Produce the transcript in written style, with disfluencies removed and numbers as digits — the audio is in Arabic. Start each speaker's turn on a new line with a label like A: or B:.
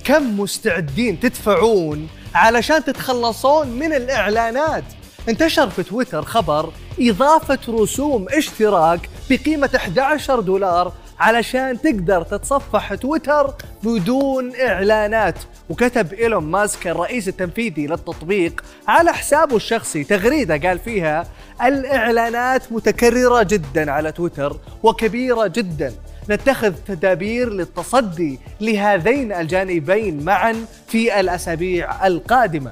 A: كم مستعدين تدفعون علشان تتخلصون من الإعلانات؟ انتشر في تويتر خبر إضافة رسوم اشتراك بقيمة $11 علشان تقدر تتصفح تويتر بدون إعلانات. وكتب إيلون ماسك الرئيس التنفيذي للتطبيق على حسابه الشخصي تغريدة قال فيها: الإعلانات متكررة جدا على تويتر وكبيرة جدا، نتخذ تدابير للتصدي لهذين الجانبين معا في الأسابيع القادمة.